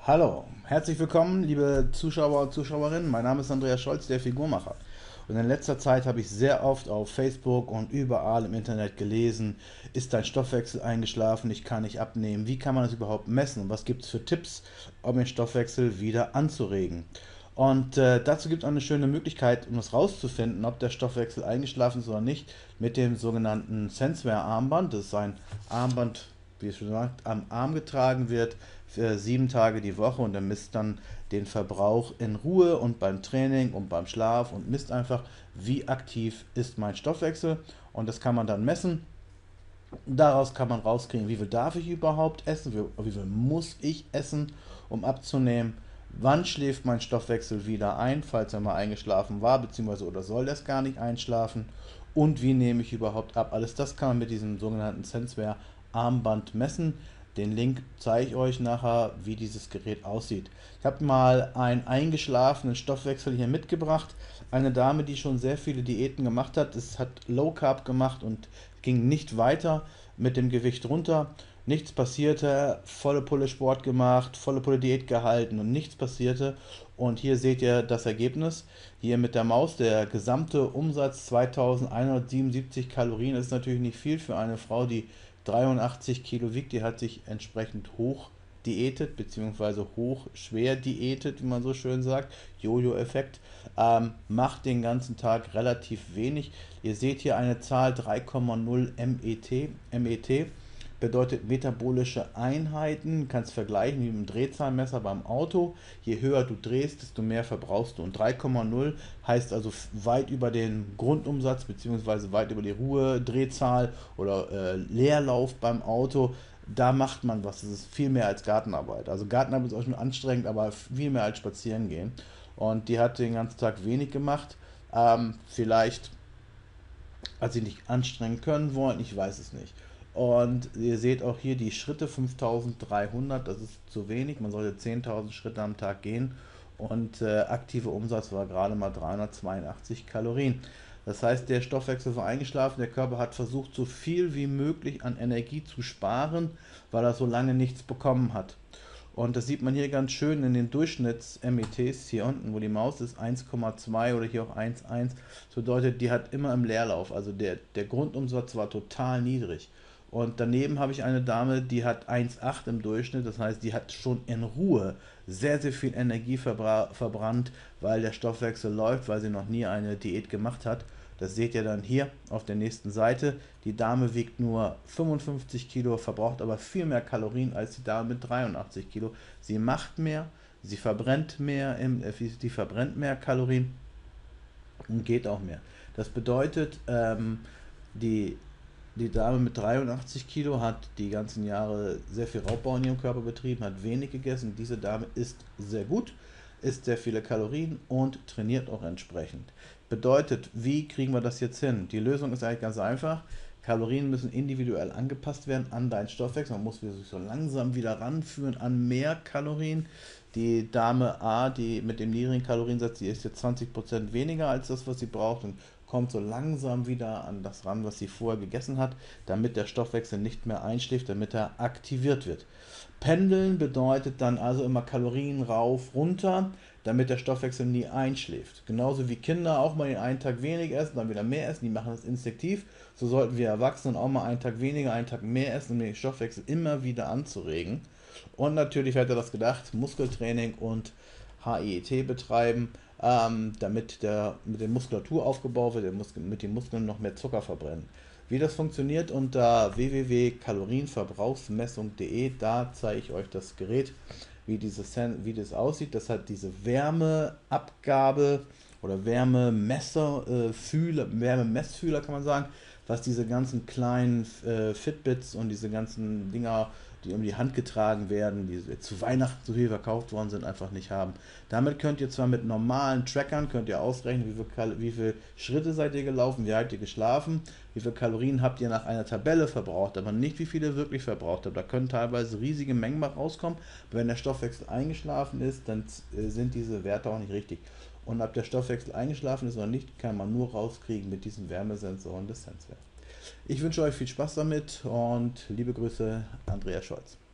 Hallo, herzlich willkommen, liebe Zuschauer und Zuschauerinnen. Mein Name ist Andreas Scholz, der Figurmacher. Und in letzter Zeit habe ich sehr oft auf Facebook und überall im Internet gelesen, ist dein Stoffwechsel eingeschlafen, ich kann nicht abnehmen, wie kann man das überhaupt messen und was gibt es für Tipps, um den Stoffwechsel wieder anzuregen. Und dazu gibt es eine schöne Möglichkeit, um es rauszufinden, ob der Stoffwechsel eingeschlafen ist oder nicht, mit dem sogenannten Senseware-Armband. Das ist ein Armband, wie es schon sagt, am Arm getragen wird, für 7 Tage die Woche, und er misst dann den Verbrauch in Ruhe und beim Training und beim Schlaf und misst einfach, wie aktiv ist mein Stoffwechsel, und das kann man dann messen. Daraus kann man rauskriegen, wie viel darf ich überhaupt essen, wie viel muss ich essen, um abzunehmen, wann schläft mein Stoffwechsel wieder ein, falls er mal eingeschlafen war, beziehungsweise oder soll das gar nicht einschlafen, und wie nehme ich überhaupt ab. Alles das kann man mit diesem sogenannten Senseware Armband messen. Den Link zeige ich euch nachher, wie dieses Gerät aussieht. Ich habe mal einen eingeschlafenen Stoffwechsel hier mitgebracht. Eine Dame, die schon sehr viele Diäten gemacht hat. Es hat Low Carb gemacht und ging nicht weiter mit dem Gewicht runter. Nichts passierte, volle Pulle Sport gemacht, volle Pulle Diät gehalten und nichts passierte. Und hier seht ihr das Ergebnis. Hier mit der Maus, der gesamte Umsatz 2177 Kalorien, ist natürlich nicht viel für eine Frau, die 83 Kilo wiegt. Die hat sich entsprechend hoch diätet, beziehungsweise hoch schwer diätet, wie man so schön sagt. Jojo-Effekt. Macht den ganzen Tag relativ wenig. Ihr seht hier eine Zahl 3,0 MET. MET bedeutet metabolische Einheiten. Kannst vergleichen wie mit einem Drehzahlmesser beim Auto. Je höher du drehst, desto mehr verbrauchst du. Und 3,0 heißt also weit über den Grundumsatz bzw. weit über die Ruhedrehzahl oder Leerlauf beim Auto. Da macht man was. Das ist viel mehr als Gartenarbeit. Also Gartenarbeit ist auch schon anstrengend, aber viel mehr als spazieren gehen. Und die hat den ganzen Tag wenig gemacht. Vielleicht hat sie nicht anstrengen können wollen, ich weiß es nicht. Und ihr seht auch hier die Schritte 5300, das ist zu wenig, man sollte 10.000 Schritte am Tag gehen, und aktive Umsatz war gerade mal 382 Kalorien. Das heißt, der Stoffwechsel war eingeschlafen, der Körper hat versucht, so viel wie möglich an Energie zu sparen, weil er so lange nichts bekommen hat. Und das sieht man hier ganz schön in den Durchschnitts-METs hier unten, wo die Maus ist, 1,2 oder hier auch 1,1. Das bedeutet, die hat immer im Leerlauf. Also der Grundumsatz war total niedrig. Und daneben habe ich eine Dame, die hat 1,8 im Durchschnitt. Das heißt, die hat schon in Ruhe sehr, sehr viel Energie verbrannt, weil der Stoffwechsel läuft, weil sie noch nie eine Diät gemacht hat. Das seht ihr dann hier auf der nächsten Seite. Die Dame wiegt nur 55 Kilo, verbraucht aber viel mehr Kalorien als die Dame mit 83 Kilo. Sie macht mehr, sie verbrennt mehr, die verbrennt mehr Kalorien und geht auch mehr. Das bedeutet, die, die Dame mit 83 Kilo hat die ganzen Jahre sehr viel Raubbau in ihrem Körper betrieben, hat wenig gegessen. Diese Dame isst sehr gut, isst sehr viele Kalorien und trainiert auch entsprechend. Bedeutet, wie kriegen wir das jetzt hin? Die Lösung ist eigentlich ganz einfach. Kalorien müssen individuell angepasst werden an deinen Stoffwechsel. Man muss sich so langsam wieder ranführen an mehr Kalorien. Die Dame A, die mit dem niedrigen Kaloriensatz, die isst jetzt 20% weniger als das, was sie braucht, und kommt so langsam wieder an das ran, was sie vorher gegessen hat, damit der Stoffwechsel nicht mehr einschläft, damit er aktiviert wird. Pendeln bedeutet dann also immer Kalorien rauf, runter, damit der Stoffwechsel nie einschläft. Genauso wie Kinder auch mal einen Tag weniger essen, dann wieder mehr essen, die machen das instinktiv. So sollten wir Erwachsenen auch mal einen Tag weniger, einen Tag mehr essen, um den Stoffwechsel immer wieder anzuregen. Und natürlich hat er das gedacht, Muskeltraining und HIIT betreiben, damit mit der Muskulatur aufgebaut wird, mit den Muskeln noch mehr Zucker verbrennen. Wie das funktioniert unter www.kalorienverbrauchsmessung.de, da zeige ich euch das Gerät, wie das aussieht. Das hat diese Wärmeabgabe oder Wärmemessfühler kann man sagen, was diese ganzen kleinen Fitbits und diese ganzen Dinger, die um die Hand getragen werden, die zu Weihnachten so viel verkauft worden sind, einfach nicht haben. Damit könnt ihr zwar mit normalen Trackern könnt ihr ausrechnen, wie viele Schritte seid ihr gelaufen, wie habt ihr geschlafen, wie viele Kalorien habt ihr nach einer Tabelle verbraucht, aber nicht wie viele ihr wirklich verbraucht habt. Da können teilweise riesige Mengen mal rauskommen, aber wenn der Stoffwechsel eingeschlafen ist, dann sind diese Werte auch nicht richtig. Und ob der Stoffwechsel eingeschlafen ist oder nicht, kann man nur rauskriegen mit diesen Wärmesensoren des Senseware. Ich wünsche euch viel Spaß damit und liebe Grüße, Andreas Scholz.